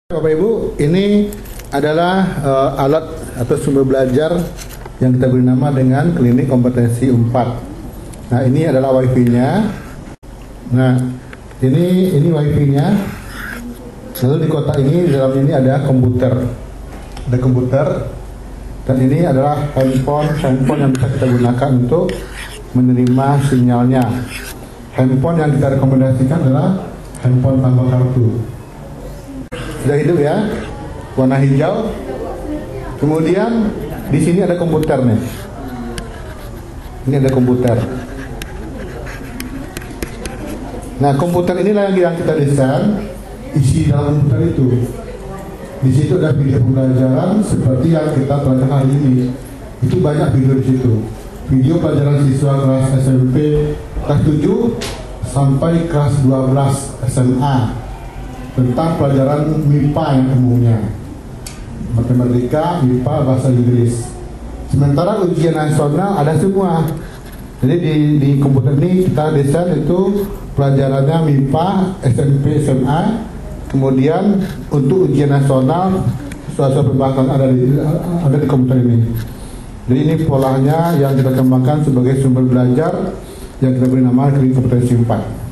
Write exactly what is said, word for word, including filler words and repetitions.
Bapak Ibu, ini adalah uh, alat atau sumber belajar yang kita beri nama dengan Klinik Kompetensi empat. Nah, ini adalah wifi-nya. Nah, ini ini wifi-nya. Lalu di kotak ini, di dalam ini ada komputer. Ada komputer. Dan ini adalah handphone, handphone yang bisa kita gunakan untuk menerima sinyalnya. Handphone yang kita rekomendasikan adalah handphone tanpa kartu. Sudah hidup ya, warna hijau. Kemudian di sini ada komputer nih. Ini ada komputer. Nah, komputer inilah yang kita desain. Isi dalam komputer itu, di situ ada video pembelajaran seperti yang kita pelajari hari ini. Itu banyak video di situ. Video pelajaran siswa kelas S M P kelas tujuh sampai kelas dua belas S M A. Tentang pelajaran M I P A yang umumnya, matematika, M I P A, bahasa Inggris. Sementara ujian nasional ada semua. Jadi di, di komputer ini kita desain itu pelajarannya M I P A, S M P, S M A. Kemudian untuk ujian nasional suatu pembahasan ada di ada di komputer ini. Jadi ini polanya yang kita kembangkan sebagai sumber belajar yang kita beri nama Klinik Kompetensi empat.